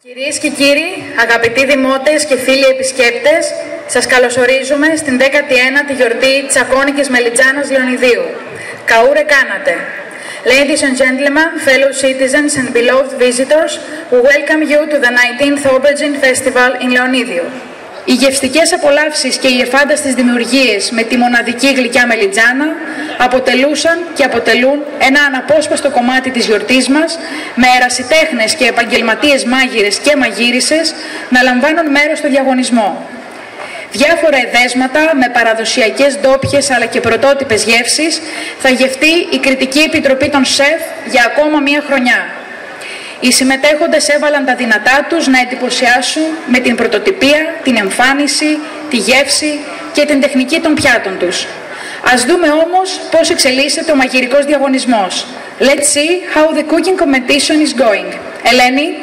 Κυρίες και κύριοι, αγαπητοί δημότες και φίλοι επισκέπτες, σας καλωσορίζουμε στην 19η γιορτή Τσακώνικης Μελιτζάνας Λεωνιδίου. Καούρε κάνατε! Ladies and gentlemen, fellow citizens and beloved visitors, we welcome you to the 19th Aubergine Festival in Leonidio. Οι γευστικές απολαύσεις και οι εφάνταστες δημιουργίες με τη μοναδική γλυκιά μελιτζάνα αποτελούσαν και αποτελούν ένα αναπόσπαστο κομμάτι της γιορτής μας, με ερασιτέχνες και επαγγελματίες μάγειρες και μαγείρισες να λαμβάνουν μέρος στο διαγωνισμό. Διάφορα εδέσματα με παραδοσιακές ντόπιες αλλά και πρωτότυπες γεύσεις θα γευτεί η Κριτική Επιτροπή των ΣΕΦ για ακόμα μία χρονιά. Οι συμμετέχοντες έβαλαν τα δυνατά τους να εντυπωσιάσουν με την πρωτοτυπία, την εμφάνιση, τη γεύση και την τεχνική των πιάτων τους. Ας δούμε όμως πώς εξελίσσεται ο μαγειρικός διαγωνισμός. Let's see how the cooking competition is going. Ελένη.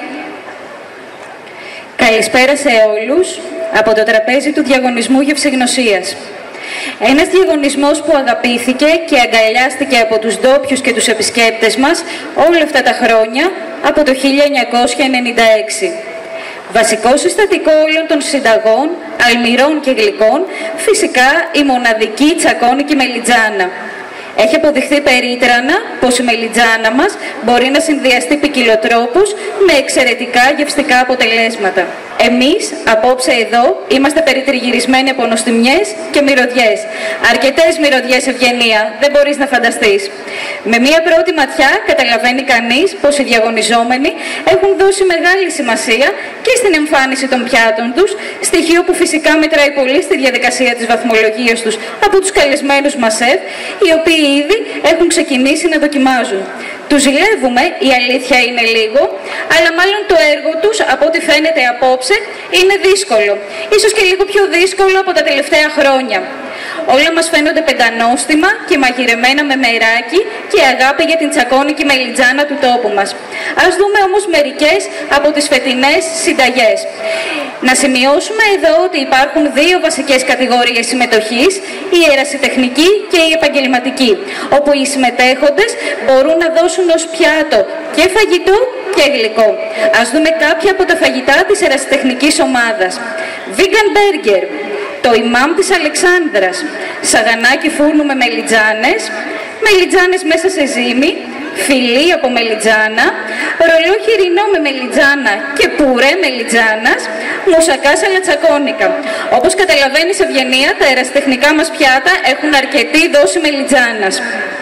Καλησπέρα σε όλους από το τραπέζι του διαγωνισμού γευσηγνωσίας. Ένας διαγωνισμός που αγαπήθηκε και αγκαλιάστηκε από τους ντόπιους και τους επισκέπτες μας όλα αυτά τα χρόνια από το 1996. Βασικό συστατικό όλων των συνταγών, αλμυρών και γλυκών, φυσικά η μοναδική τσακώνικη μελιτζάνα. Έχει αποδειχθεί περίτρανα πως η μελιτζάνα μας μπορεί να συνδυαστεί ποικιλοτρόπως με εξαιρετικά γευστικά αποτελέσματα. Εμείς, απόψε εδώ, είμαστε περιτριγυρισμένοι από νοστιμιές και μυρωδιές. Αρκετές μυρωδιές, Ευγενία, δεν μπορείς να φανταστείς. Με μία πρώτη ματιά καταλαβαίνει κανείς πως οι διαγωνιζόμενοι έχουν δώσει μεγάλη σημασία και στην εμφάνιση των πιάτων τους, στοιχείο που φυσικά μετράει πολύ στη διαδικασία της βαθμολογίας τους από τους καλεσμένους μας σεφ, οι οποίοι ήδη έχουν ξεκινήσει να δοκιμάζουν. Τους ζηλεύουμε, η αλήθεια είναι λίγο, αλλά μάλλον το έργο τους, από ό,τι φαίνεται απόψε, είναι δύσκολο. Ίσως και λίγο πιο δύσκολο από τα τελευταία χρόνια. Όλα μας φαίνονται πεντανόστιμα και μαγειρεμένα με μεράκι και αγάπη για την τσακώνικη μελιτζάνα του τόπου μας. Ας δούμε όμως μερικές από τις φετινές συνταγές. Να σημειώσουμε εδώ ότι υπάρχουν δύο βασικές κατηγορίες συμμετοχής, η ερασιτεχνική και η επαγγελματική, όπου οι συμμετέχοντες μπορούν να δώσουν ως πιάτο και φαγητό και γλυκό. Ας δούμε κάποια από τα φαγητά της ερασιτεχνικής ομάδας. Vegan burger, το ημάμ της Αλεξάνδρας, σαγανάκι φούρνου με μελιτζάνες, μελιτζάνες μέσα σε ζύμη, φιλί από μελιτζάνα, ρολό χοιρινό με μελιτζάνα και πουρέ μελιτζάνας, μουσακά σαλατσακώνικα. Όπως καταλαβαίνεις, Ευγενία, τα ερασιτεχνικά μας πιάτα έχουν αρκετή δόση μελιτζάνας.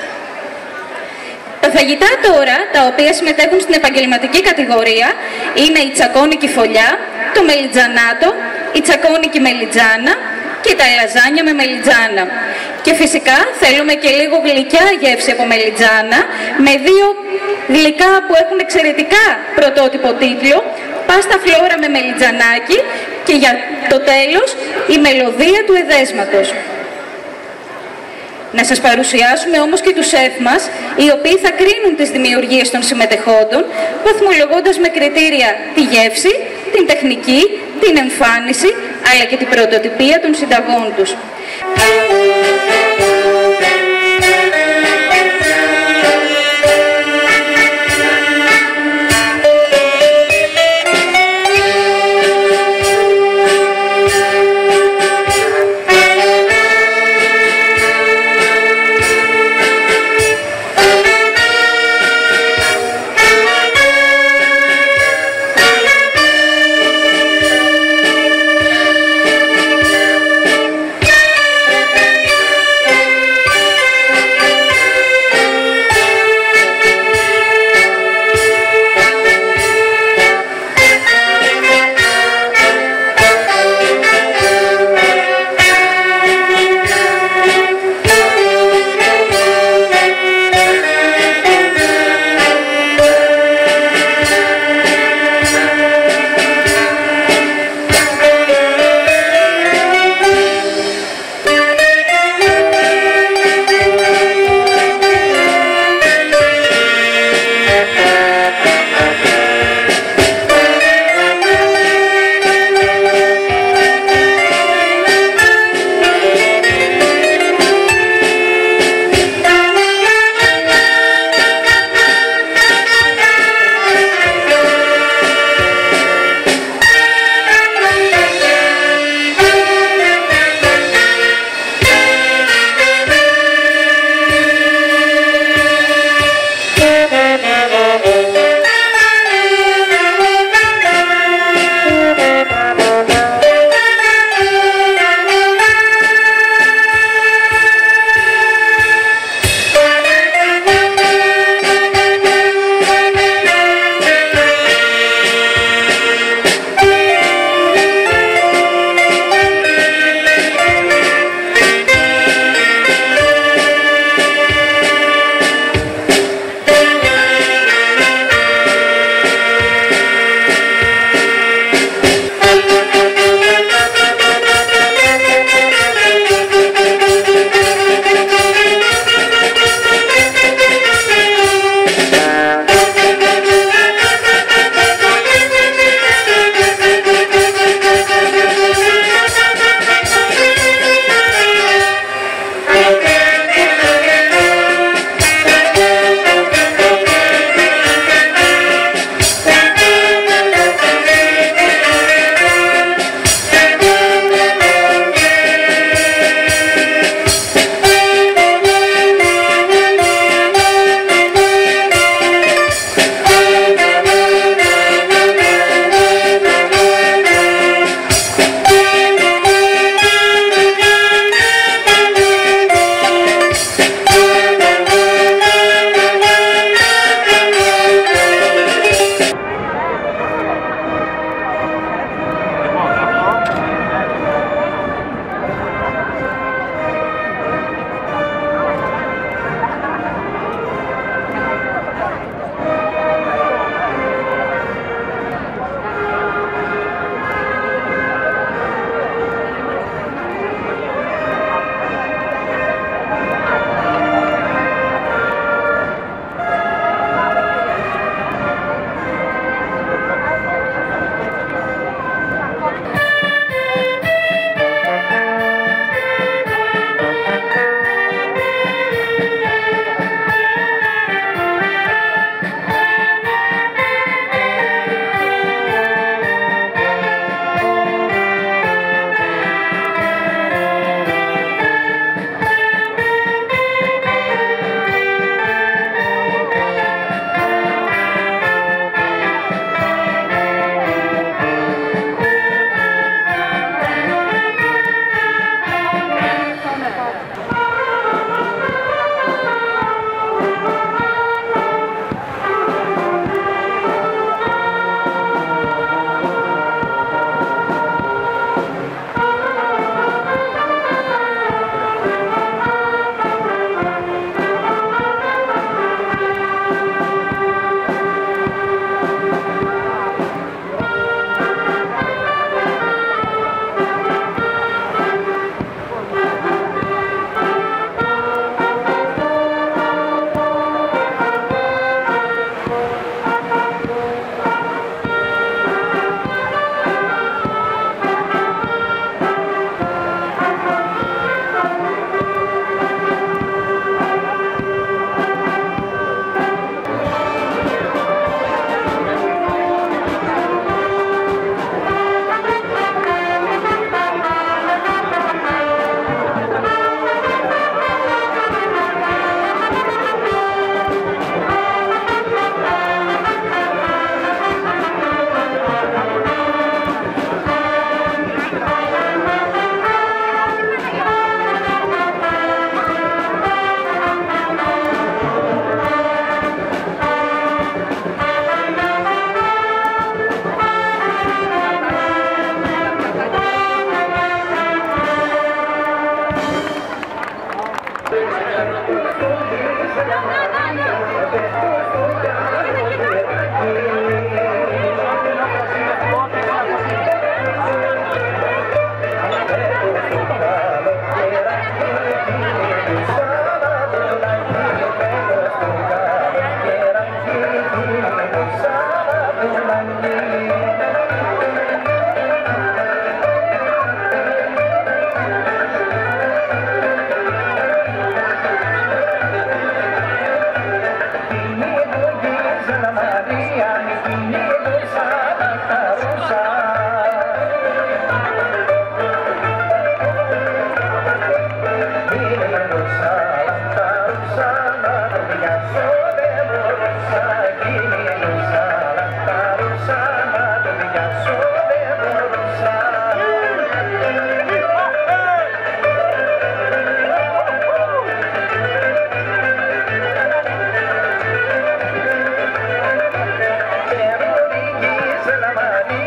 Τα φαγητά τώρα, τα οποία συμμετέχουν στην επαγγελματική κατηγορία, είναι η τσακώνικη φωλιά, το μελιτζανάτο, η τσακώνικη μελιτζάνα και τα λαζάνια με μελιτζάνα. Και φυσικά θέλουμε και λίγο γλυκιά γεύση από μελιτζάνα, με δύο γλυκά που έχουν εξαιρετικά πρωτότυπο τίτλο, πάστα φλόρα με μελιτζανάκι και για το τέλος η μελωδία του εδέσματος. Να σας παρουσιάσουμε όμως και τους σεφ μας, οι οποίοι θα κρίνουν τις δημιουργίες των συμμετεχόντων, βαθμολογώντας με κριτήρια τη γεύση, την τεχνική, την εμφάνιση, αλλά και την πρωτοτυπία των συνταγών τους.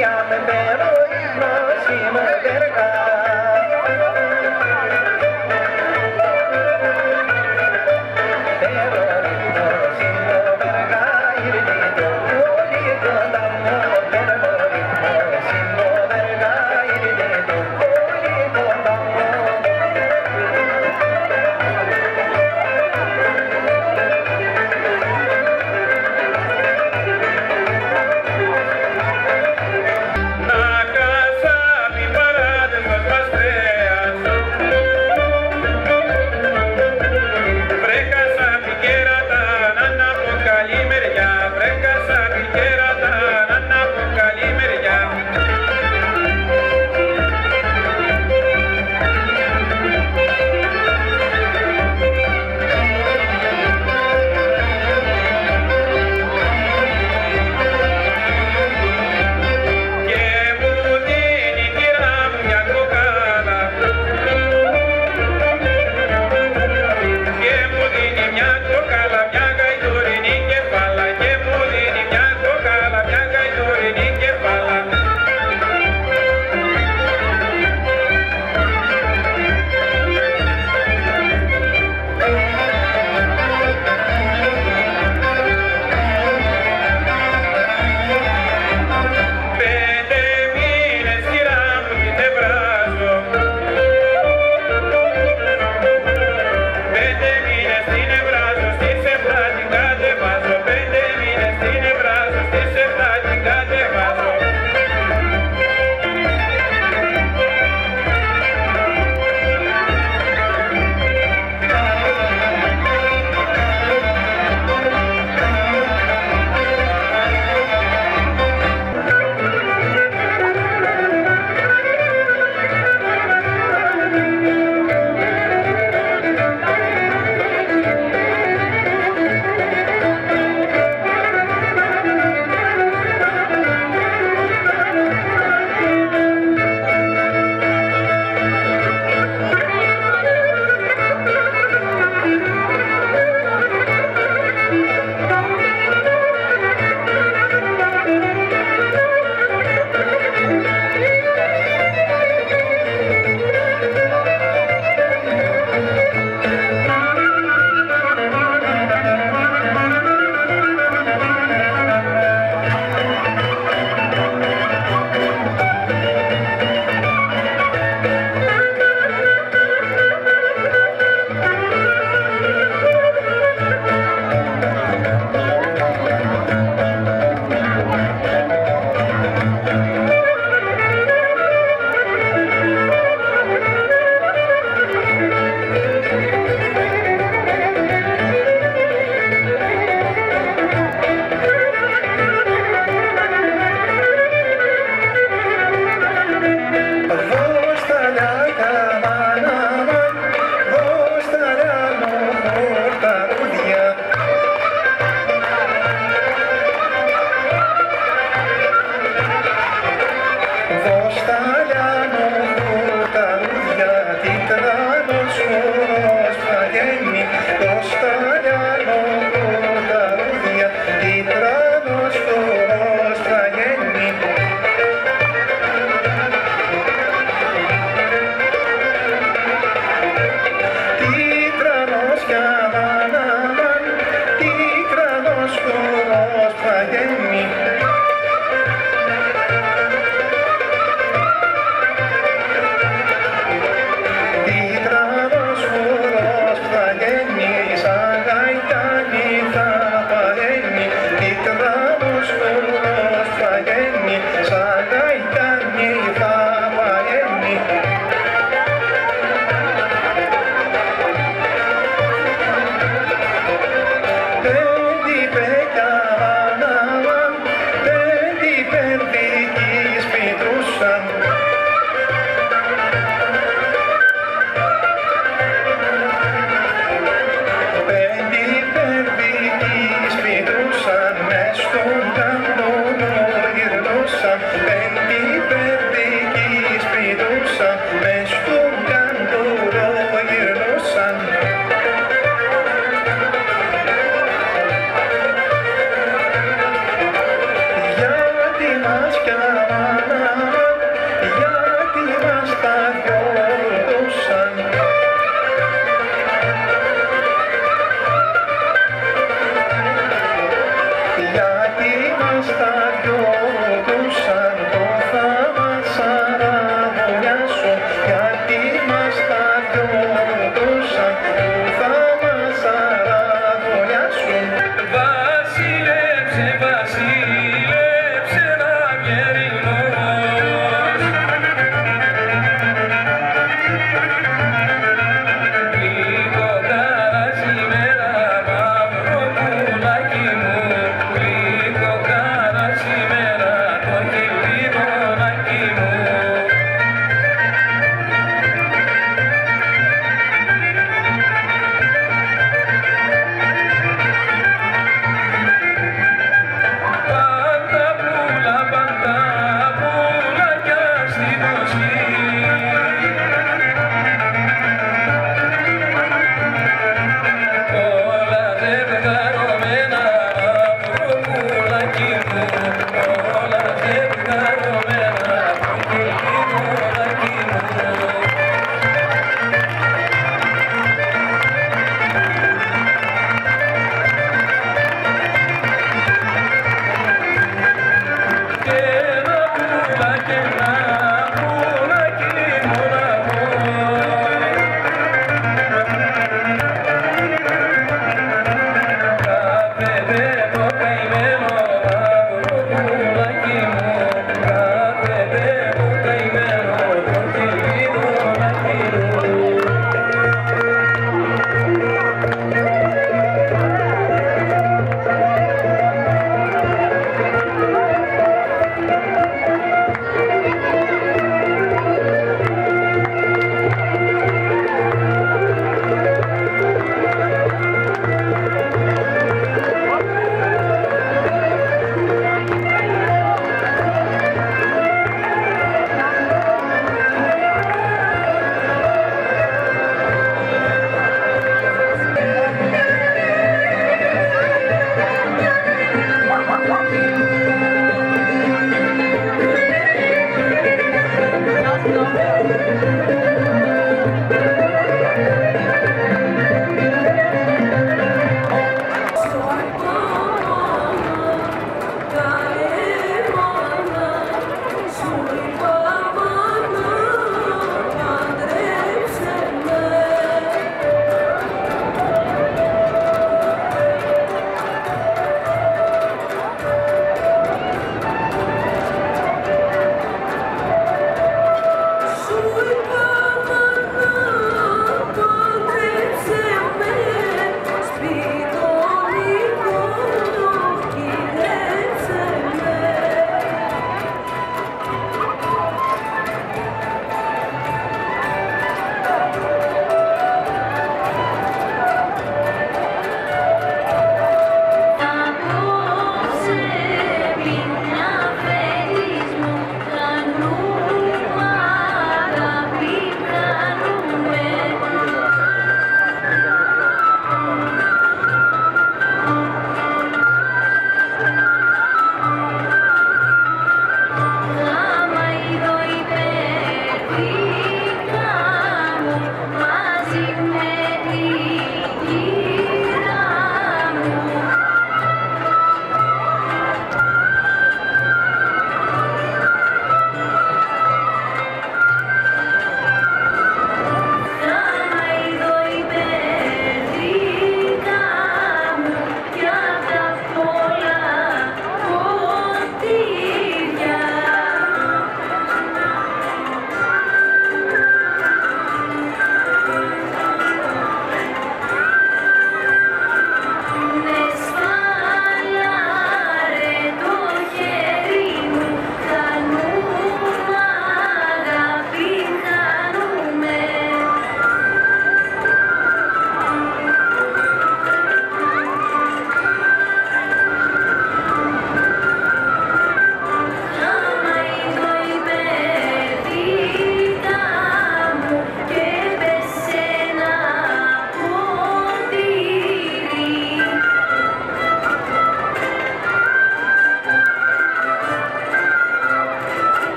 Maskara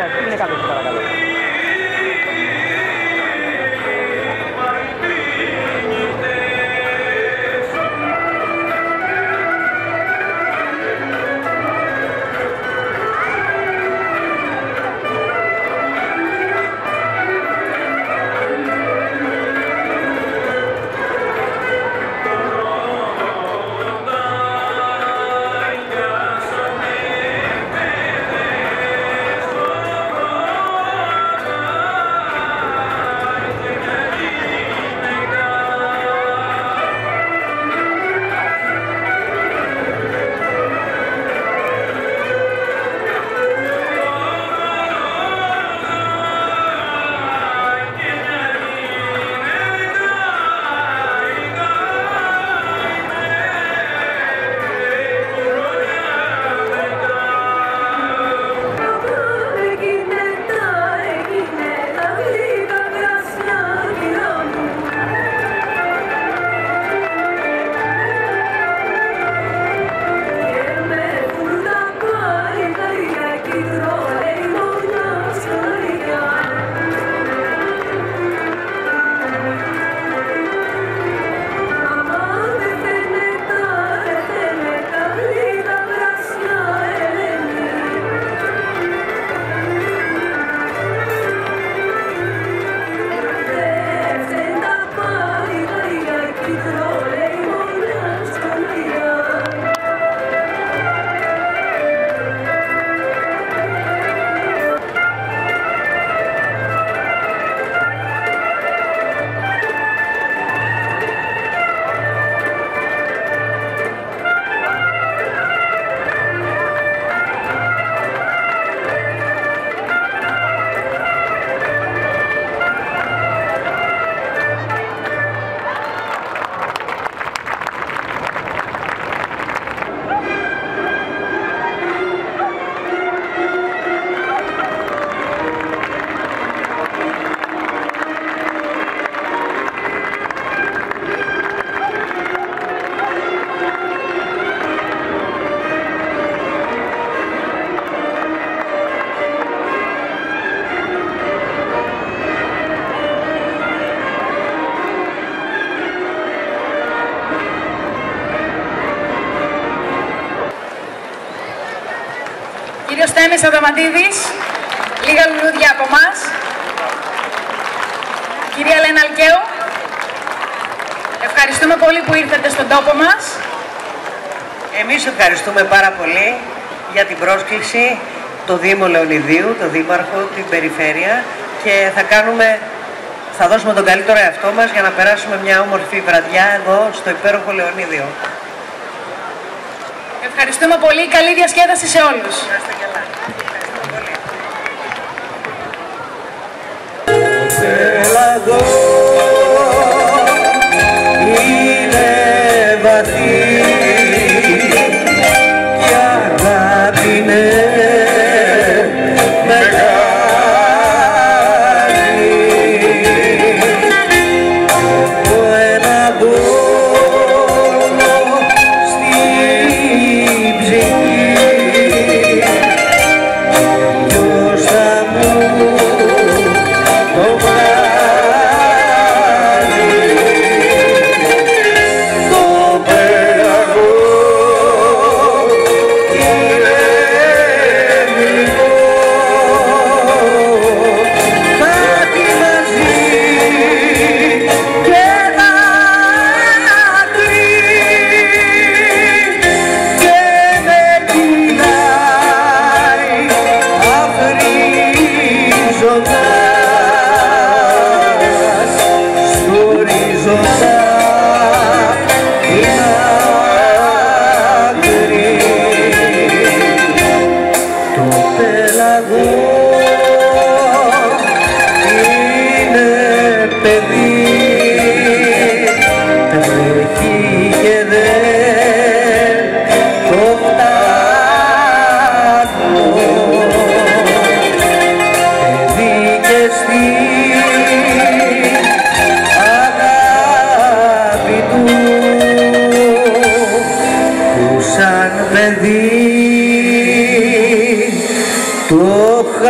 Είναι κάτω, παρακαλώ. Κύριος Στέμης Αδαμαντίδης, λίγα λουλούδια από εμάς. Κυρία Λένα Αλκαίου, ευχαριστούμε πολύ που ήρθατε στον τόπο μας. Εμείς ευχαριστούμε πάρα πολύ για την πρόσκληση, το Δήμο Λεωνιδίου, το Δήμαρχο, την Περιφέρεια, και θα δώσουμε τον καλύτερο εαυτό μας για να περάσουμε μια όμορφη βραδιά εδώ στο υπέροχο Λεωνίδιο. Ευχαριστούμε πολύ. Καλή διασκέδαση σε όλους. Να είστε καλά. Πέλαγο είναι βαθύ κι αγάπη είναι μεγάλη. Από ένα πόνο στην ψυχή ποιος θα μου το βράδυ το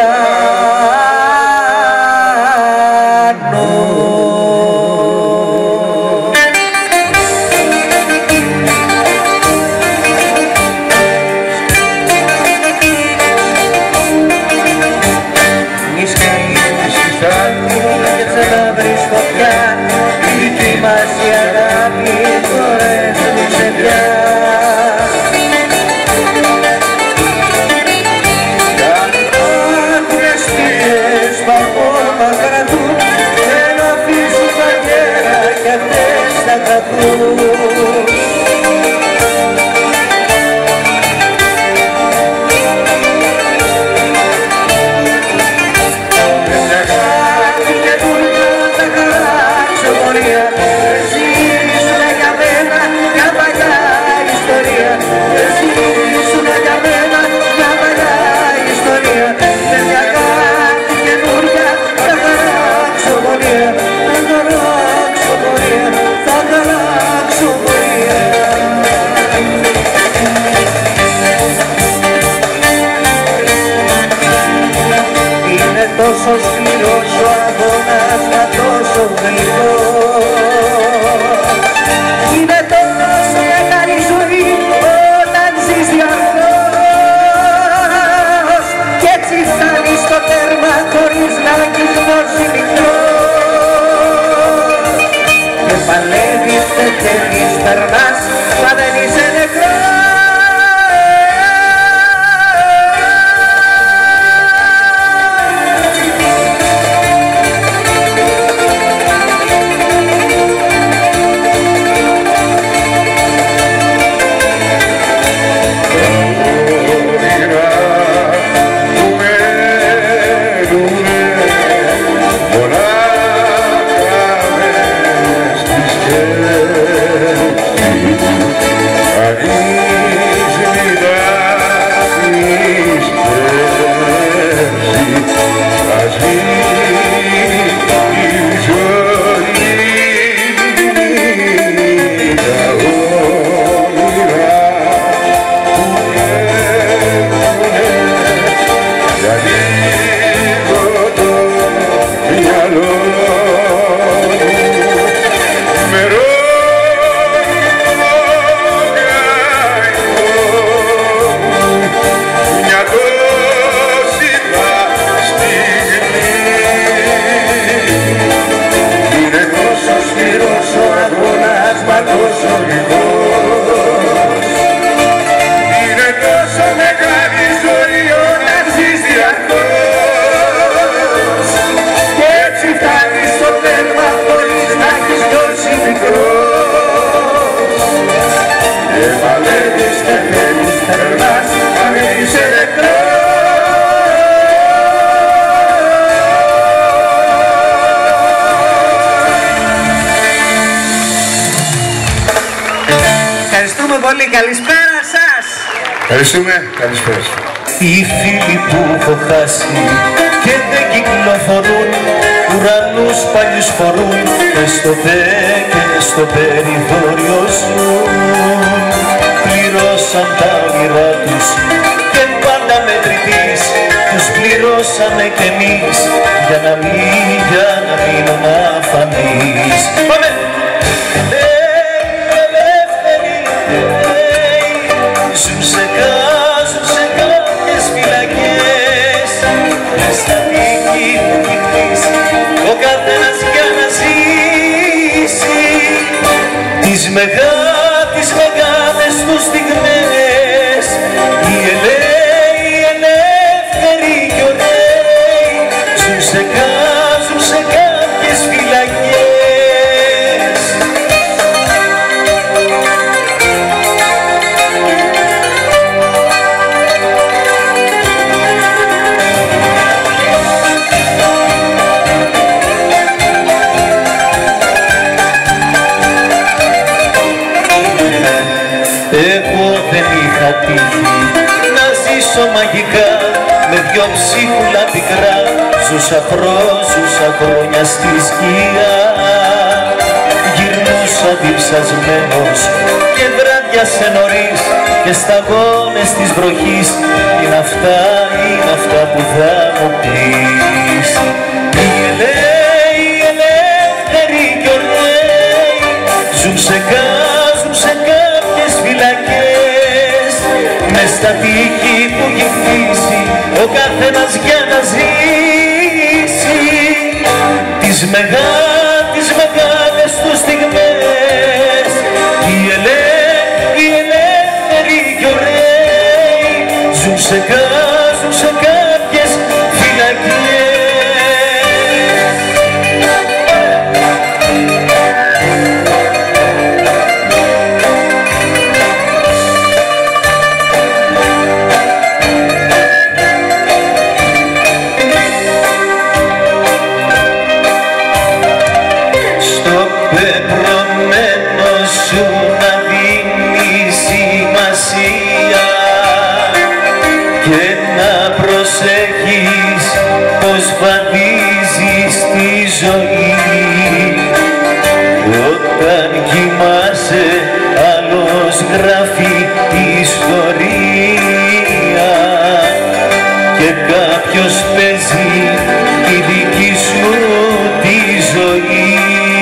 τόσο σκληρός ο αγώνας, μα τόσο γλυκός. Είναι τόσο μεγάλη ζωή όταν ζεις διαρκώς κι έτσι φτάνεις στο τέρμα χωρίς να έχεις δώσει μικρός. Και παλεύεις, πετυχαίνεις, περνάς, μα δεν είσαι νεκρός. Ευχαριστούμε πολύ. Καλησπέρα σας. Ευχαριστούμε. Καλησπέρα. Οι φίλοι που έχω χάσει και δεν κυκλοφορούν, ουρανούς παλιούς φορούν και στο δε και στο περιθώριο ζουν. Πληρώσαν τα όνειρά τους και πάντα μετρητής τους πληρώσαμε κι εμείς για να μείνουν αφανείς. Πάμε! Ζουν σε κάποιες φυλακές, στα δίκη του νυχτής, ο καθένας για να ζήσει τις μεγάλες τους στιγμές. Οι ελεύθεροι, οι ελεύθεροι κι ωραίοι ζουν σε κάποιες φυλακές. Εγώ δεν είχα τύχει να ζήσω μαγικά με δυο ψίχουλα πικρά. Ζούσα χρόνια στη σκιά, γυρνούσα διψασμένος και βράδια πιάσε νωρίς και σταγόνες της βροχής. Είναι αυτά που θα μου πεις. Οι ελεύθεροι κι ωραίοι ζουν σε κάποιες φυλακές, μες στα τείχη που έχει χτίσει ο καθένας για να ζήσει τις μεγάλες του στιγμές. Οι ελεύθεροι κι ωραίοι ζουν σε κάποιες φυλακές. Όταν κοιμάσαι άλλος γράφει ιστορία και κάποιος παίζει τη δική σου τη ζωή.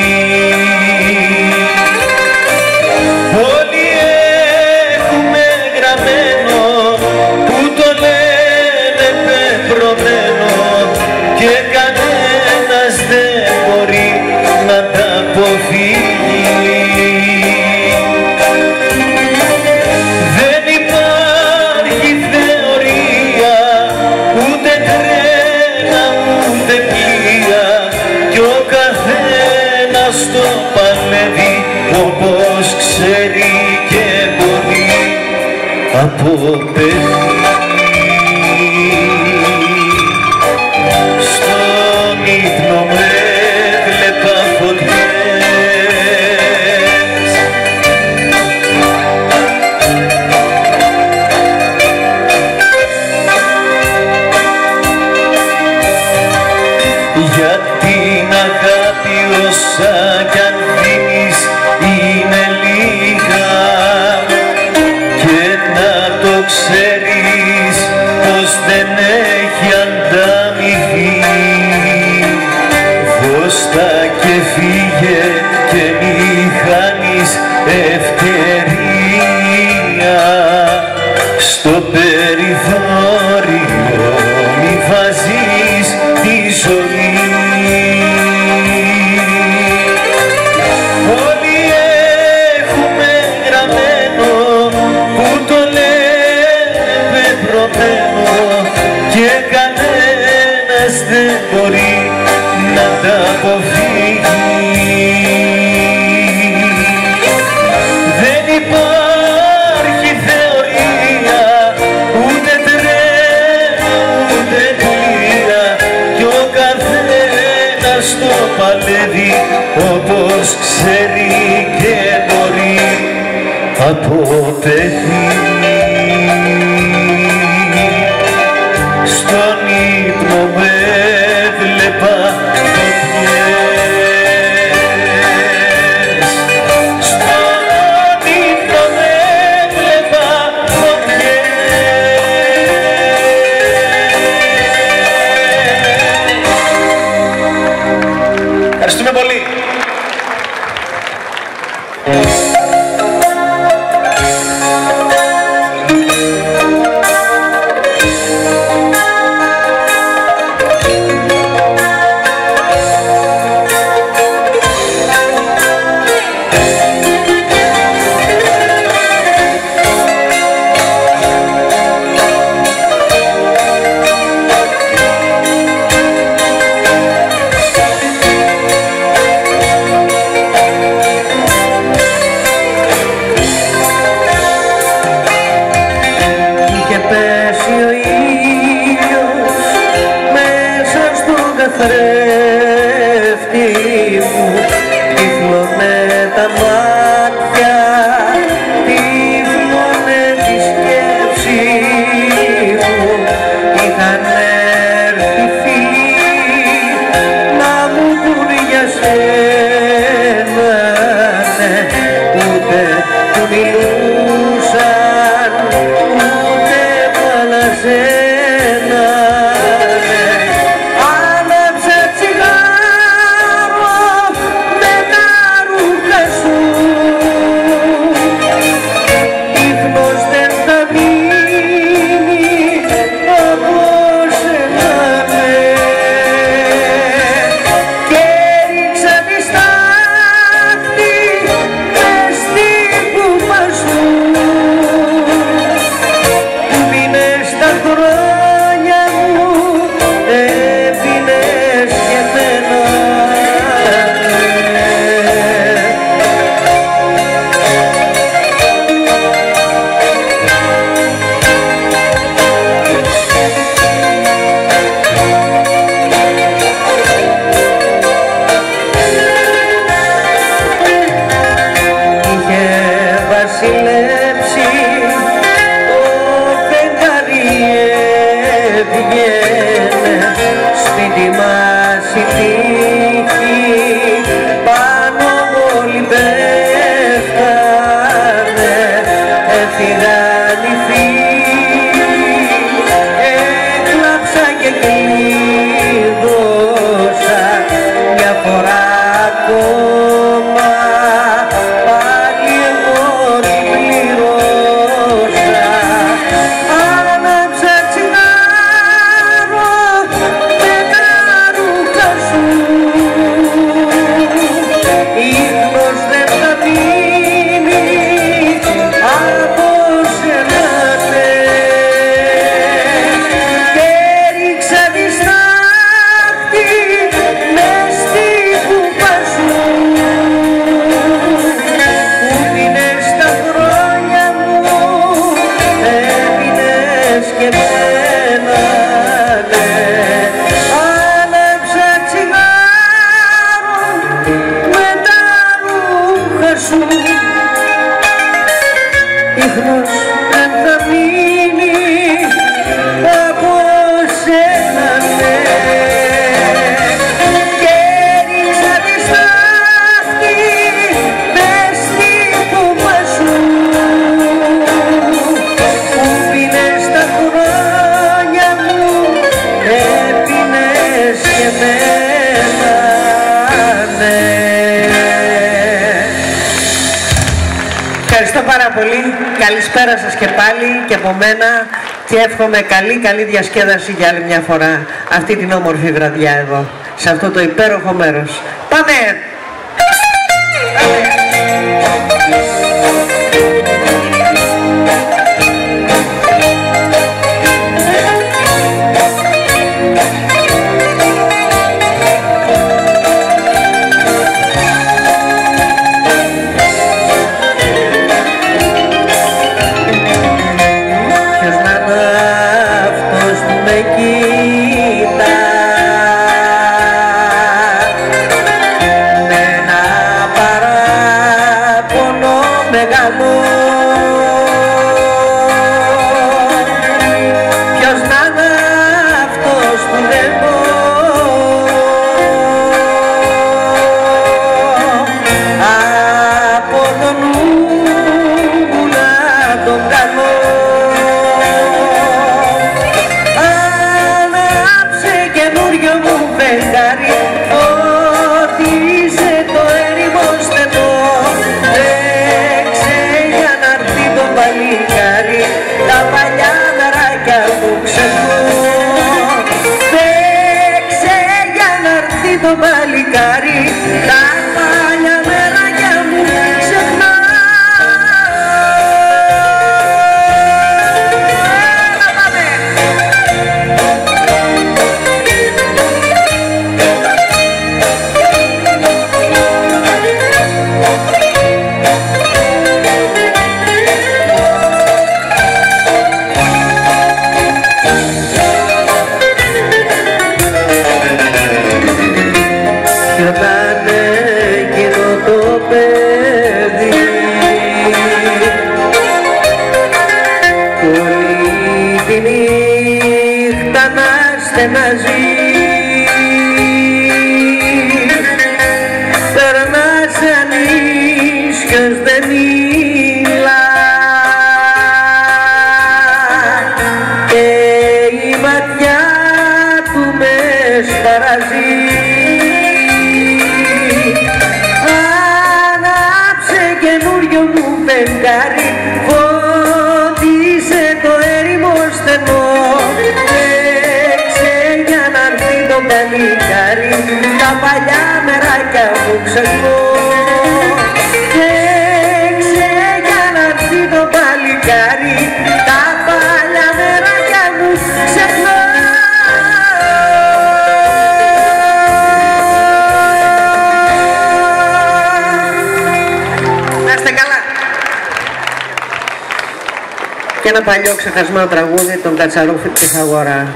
Όλοι έχουμε γραμμένο που το λένε πεπρωμένο και κανένας δεν μπορεί να τα αποφύγει. Δεν υπάρχει θεωρία, ούτε τρένα, ούτε πλοία κι ο καθένας το παλεύει όπως ξέρει και μπορεί. Από στον ύπνο με έβλεπα φωτιές. Για την αγάπη όσα κι αν δίνεις είναι λίγα και να το ξέρεις πως δεν έχει ανταμοιβή. Δώστα και φύγε και μη χάνεις ευκαιρία. Στο περιθώριο μη βάζεις τη ζωή. Όλοι έχουμε γραμμένο που το λένε πεπρωμένο και κανένας δεν μπορεί να τα αποφύγει. Δεν υπάρχει θεωρία, ούτε τρένα, ούτε πλοία κι ο καθένας το παλεύει όπως ξέρει και μπορεί. Από παιδί στον ύπνο με έβλεπα φωτιές. Στον ύπνο με έβλεπα φωτιές. Ευχαριστούμε πολύ. Καθρέφτη μου τύφλωνε τα μάτια, τύφλωνε τη σκέψη μου. Είχαν έρθει φίλοι να μου πουν για σένα, ούτε του μιλούν σπίτι μας η τύχη, πάνω όλοι πέφτανε, έφυγαν οι φίλοι, έκλαψα και κλείδωσα μια φορά ακόμα, πάλι εγώ την πληρώσα. Άναψα τσιγάρο με τα ρούχα σου, ίχνος δεν θα μείνει από σένα, και ρίξα τη στάχτη μες στη κούπα σου, που πίνες τα χρόνια μου, έπινες και μένα, ναι. Άναψα τσιγάρο με τα ρούχα σου, ίχνος δεν θα μείνει από σένα, ναι. Και ρίξα τη στάχτη μες στη κούπα σου, που πίνες τα χρόνια μου, έπινες και μένα, ναι. Ευχαριστώ πάρα πολύ. Καλησπέρα σας και πάλι και από μένα, και εύχομαι καλή διασκέδαση για άλλη μια φορά αυτή την όμορφη βραδιά εδώ, σε αυτό το υπέροχο μέρος. Πάμε! Ποιος να είναι αυτός που με κοίτα με ένα παράπονο μεγάλο? Ποιος να είναι αυτός που δεν από το νου μου να τον κάνω? Άναψε καινούριο μου φεγγάρι, φώτισε το έρημο στενό, τρέξε για να έρθει το παλικάρι, τα παλιά νεράκια μου ξεχνώ. Τρέξε για να έρθει το παλικάρι, τα παλιά νεράκια μου ξεχνώ. Κρατάνε εκείνο το παιδί που όλη τη νύχτα να στενάζει, περνά σαν ίσιος δεν μιλά, και η ματιά του με σπαράζει. Καινούριο μου φεγγάρι, φώτισε το έρημο στενό, τρέξε για να έρθει το παλικάρι, τα παλιά μεράκια μου ξεχνώ. Τρέξε για να έρθει το παλικάρι, τα παλιά μεράκια μου ξεχνώ. Και ένα παλιό ξεχασμένο τραγούδι, τον Κατσαρούφη Ψυχαγορά.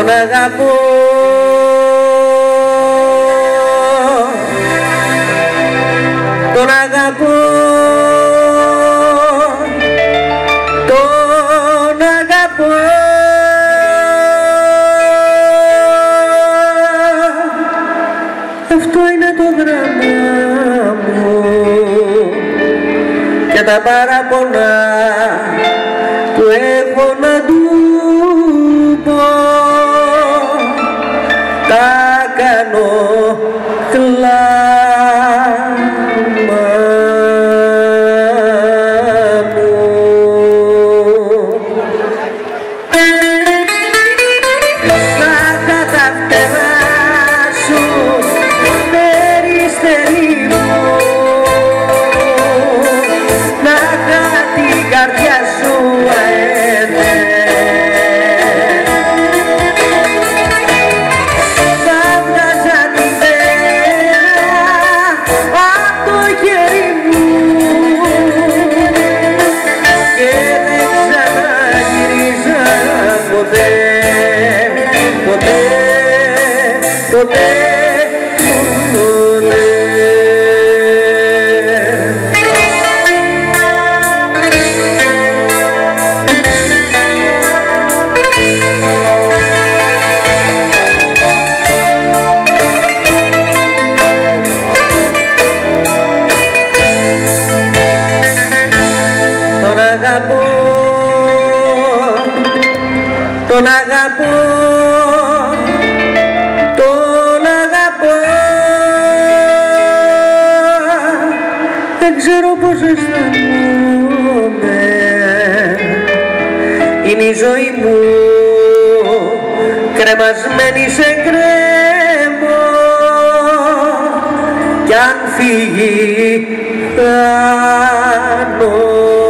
αγαπώ, τον αγαπώ, τον αγαπώ. Αυτό είναι το γράμμα μου και τα παράπονα που έχω να του πω, τα κάνω κλάμα μου. Στα τα φτερά σου περιστερί μου, να την καρδιά σου αένε. Θα βγάζα την πέρα απ' το χέρι μου και δεν ξαναγυρίζα ποτέ, ποτέ, ποτέ, ποτέ. Τον αγαπώ, τον αγαπώ, δεν ξέρω πώς αισθάνομαι, είναι η ζωή μου κρεμασμένη σε κρέμο κι αν φύγει χάνομαι.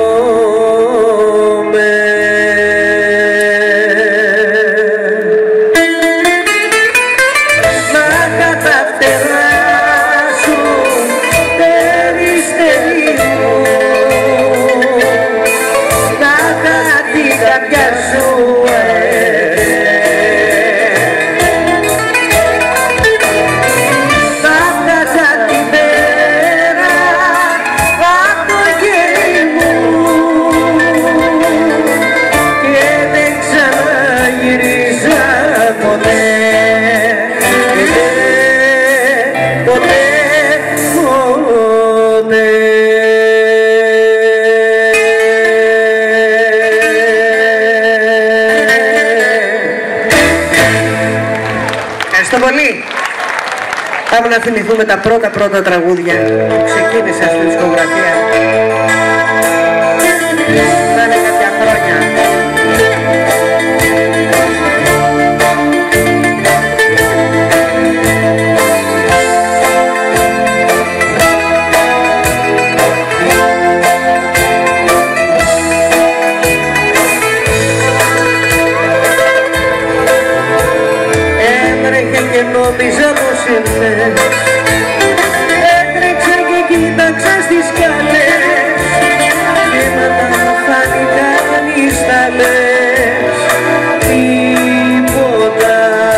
Πάμε να θυμηθούμε τα πρώτα τραγούδια που ξεκίνησα στη δισκογραφία. Θα είναι κάποια χρόνια. Έτρεχε και νόμιζα πως ήρθες, έτρεξα και κοίταξα στις σκάλες, βήματα φάνηκα ανίσταλες, τίποτα.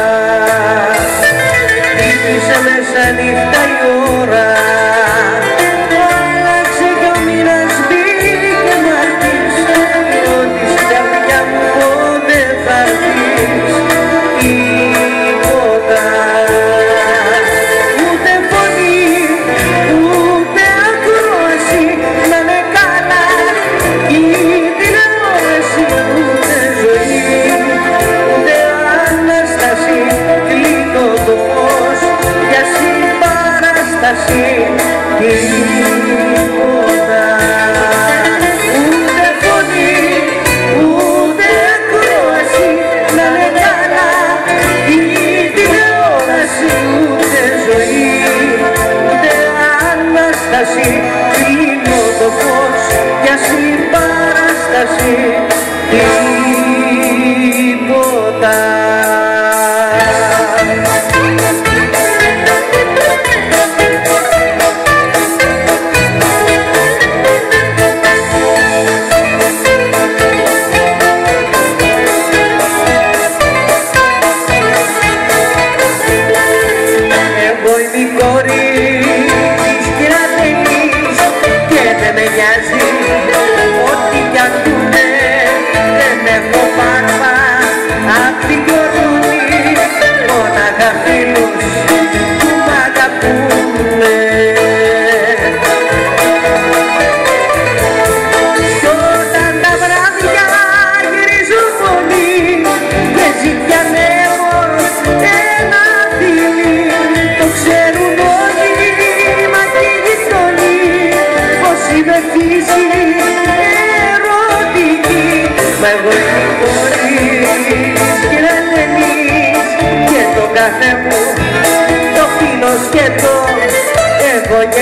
Χτύπησε μέσα νύχτα η ώρα, άλλαξε κι ο μοίρας μπήκε μάρτης, ότι στην καρδιά μου πότε θα έρθεις. Ούτε φωνή, ούτε ακρόαση να με καλά ή την ανόρεση, ούτε ζωή, ούτε Ανάσταση, κλείνω το φως για σύμπαν.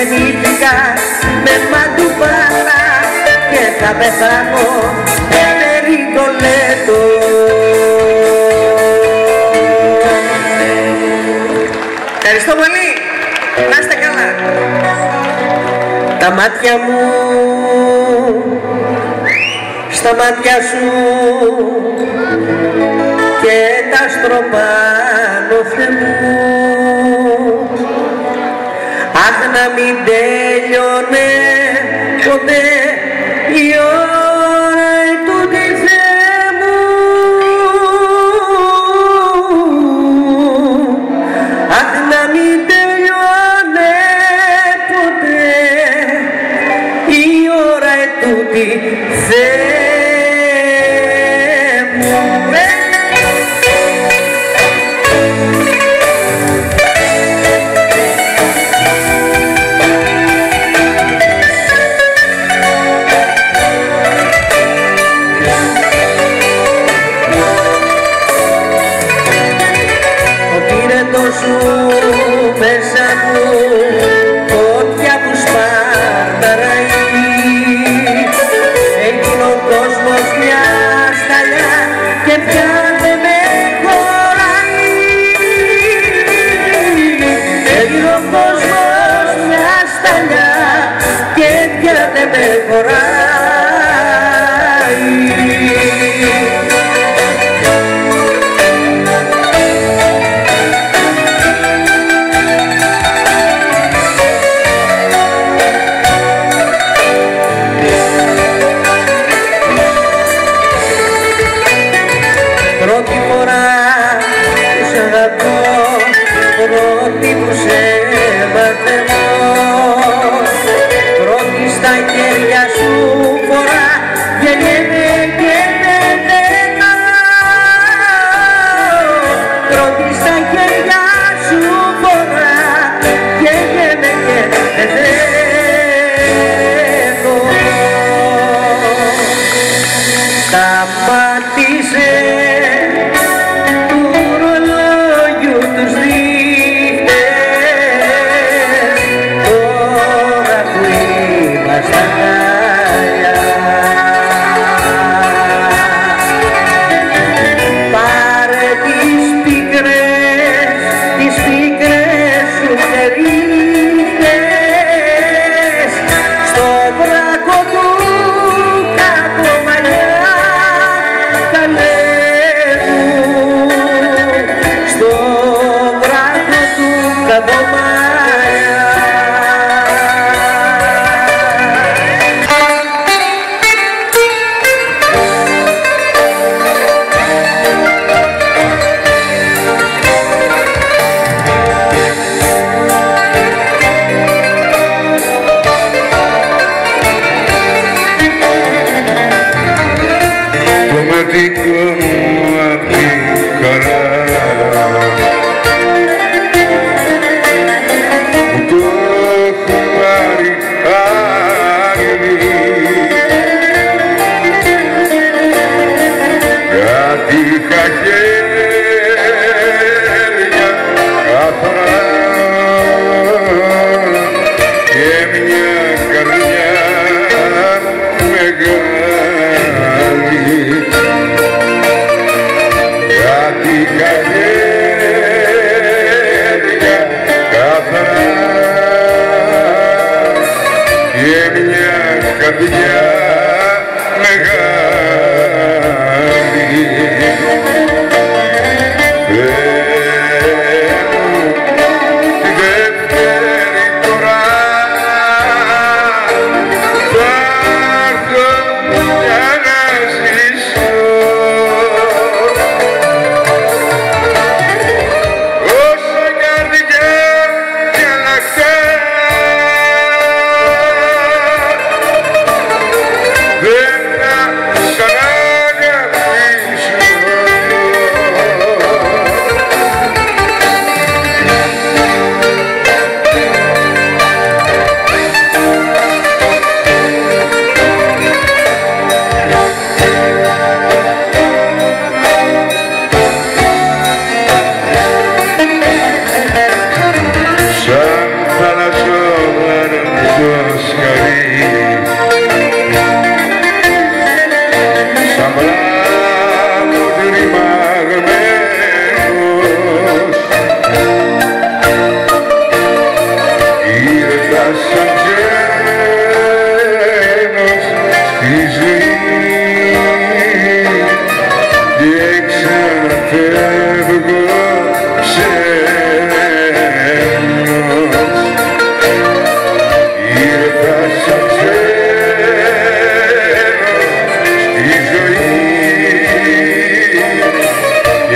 γεννήθηκα με μαντουπάτα και θα πεθάνω με ρικολέτο. Ευχαριστώ πολύ. Να είστε καλά. Τα μάτια μου στα μάτια σου και τα στροπάνω Θεέ μου. Αχ, να μην τέλειωνε ποτέ η ώρα τούτη Θεέ μου. Αχ, να μην τέλειωνε ποτέ η ώρα τούτη Θεέ μου. Μέσα μου φωτιά που σπαρταράει, έγινε ο κόσμος μια σταλιά και πια δεν με χωράει. Έγινε ο κόσμος μια σταλιά και πια δεν με χωράει. Πρώτη που σε μαθαίνω, πρώτη στα χέρια σου φορά, γεννιέμαι και πεθαίνω. Πρώτη στα χέρια σου φορά, γεννιέμαι και πεθαίνω. Σταμάτησε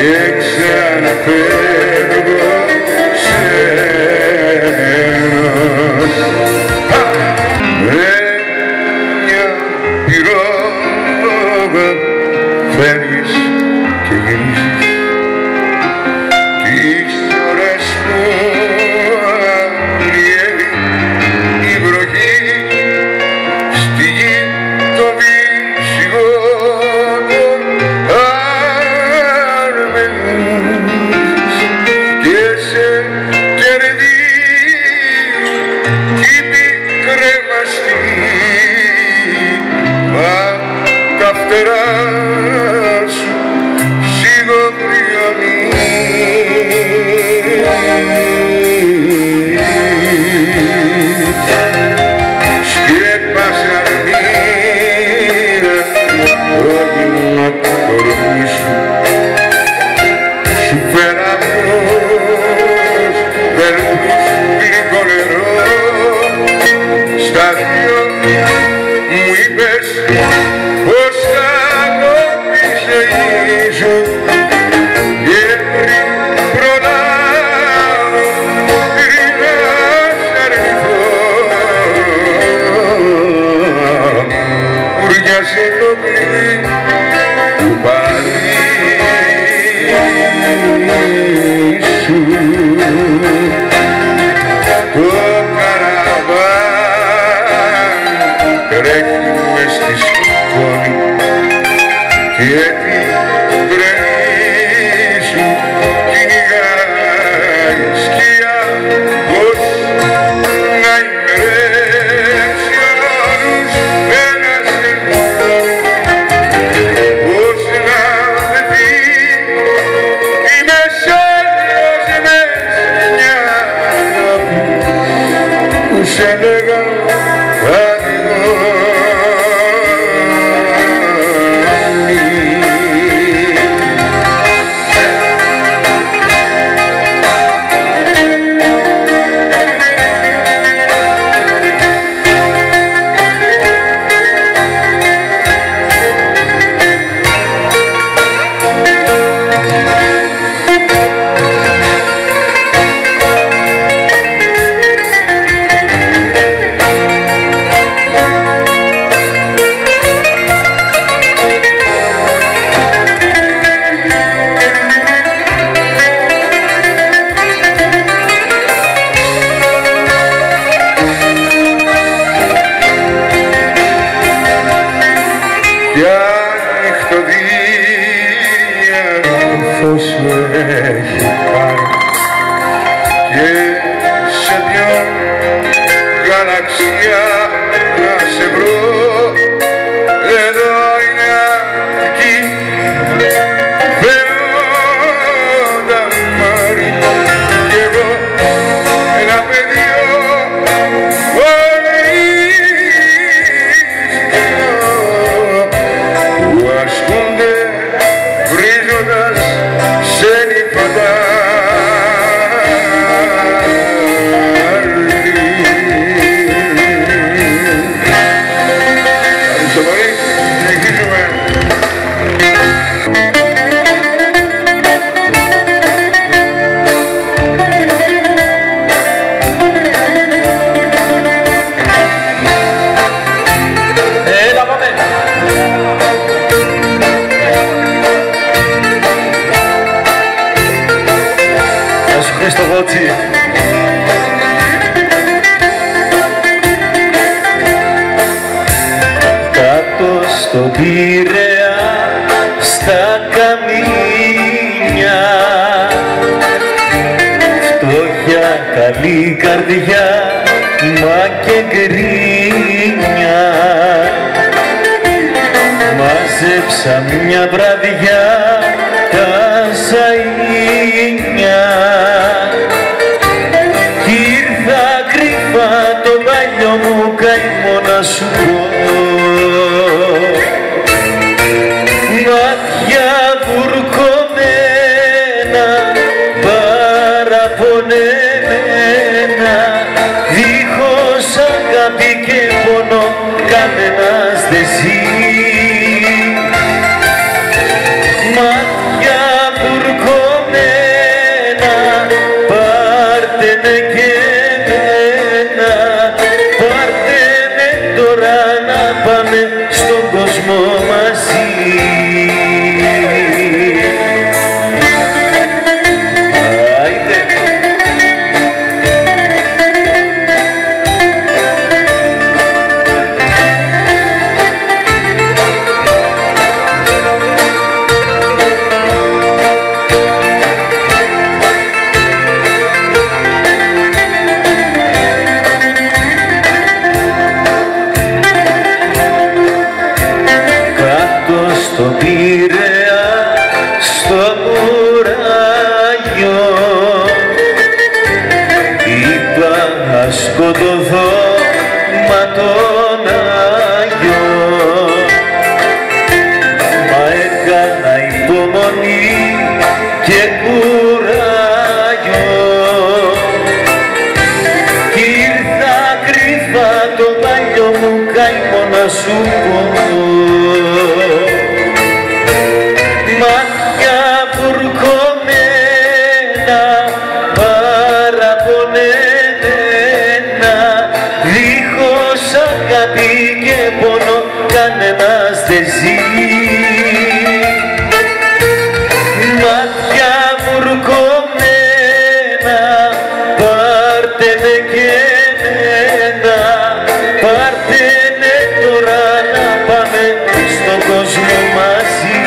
και ξαναφεύγω ξένος με μια πυρόγα φεύγεις και γυρίζεις τις ώρες που αλλιεύει η βροχή στη γη το βυσσιγότο αρμενούς και σε κερδίζει η πικρέμαστη μα τα φτερά σου σιγοβριώνει σκέπασαν μοίρα όγιμα το κορμί σου σου φέρα πως περνούς γλυκό νερό στα δυο μου είπες πως θα το πεις σου και πριν προλάβω γρήγορα σ' αρνηθώ ουρλιάσε το κλειδί του Παρίσου το καραβάνι τρέχει μες στη σκόνη και την τρελή σου κυνηγάει σκιά πως να ημερέψει όλους ένα στενό πως να δεθεί η Μεσόγειος μες μια αγάπη που σε λέγα πια νυχτοδία το φως σου έχει πάρει και σε ποιον γαλαξία να σε βρω εδώ είναι Αττική Φεόντα Μάρη κι εγώ ένα παιδιό που ασκούνται βρίζοντας σε νυφαντάρι. Ευχαριστώ πολύ, συνεχίζουμε. Έλα πάμε. Γεια σου Χρήστο Βότσι. Κάτω στον Πειραιά στα καμίνια φτώχεια, καλή καρδιά, μα και γκρίνια μάζεψα μια βραδιά τα σαΐνια κι ήρθα κρυφά το παλιό μου καημό να σου πω μάτια βουρκωμένα, παραπονεμένα δίχως αγάπη και πόνο κανένας δεν ζει. Μάτια βουρκωμένα αγάπη και πόνο κανένας δεν ζει. Μάτια βουρκωμένα, πάρτε με και εμένα, πάρτε με τώρα να πάμε στον κόσμο μαζί.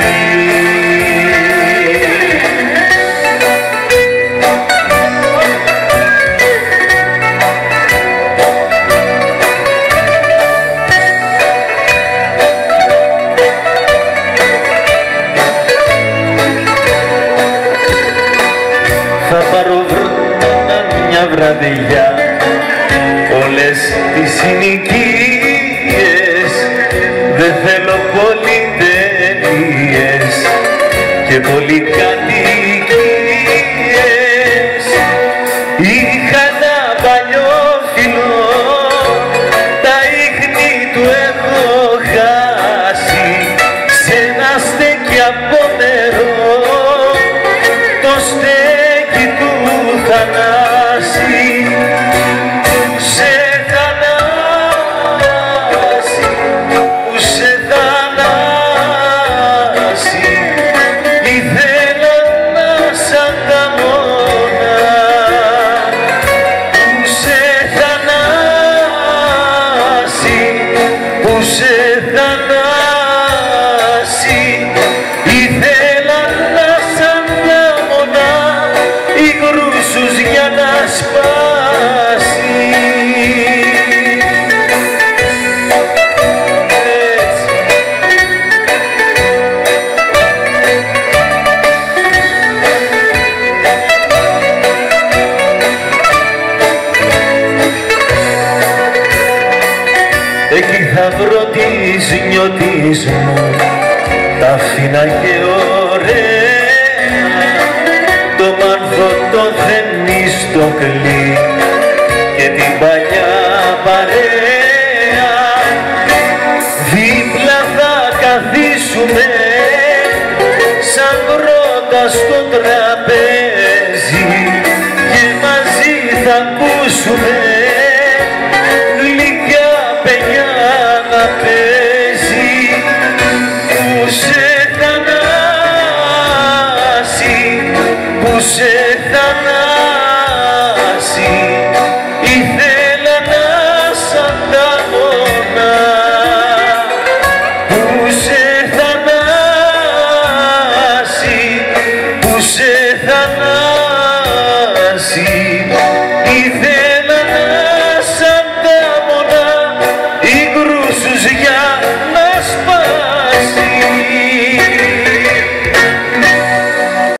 Θα πάρω μια βραδιά όλες τις συνοικίες, δεν θέλω πολυτελείες και πολυκατοικίες. Είχα ένα παλιό φιλό, τα ίχνη του έχω χάσει, σε ένα στέκι από νερό, το στέκι του Θανάση, που σε Θανάση, που σε Θανάση, ήθελα να σαν τα μόνα, που σε Θανάση, που σε Θανάση, ήθελα να σαν τα μόνα, υγρούσους για να σπάσει. Εκεί θα βρω τις νιώτης μου, τα φίνα και ωραία, το μάνθο το Θεμίστοκλη και την παλιά παρέα. Δίπλα θα καθίσουμε σαν πρώτα στο τραπέζι και μαζί θα ακούσουμε γλυκιά παιδιά να παίζει. Που σε Θανάση, που σε Θανάση, ήθελα να σαν τα μόνα, που σε Θανάση, που σε Θανάση.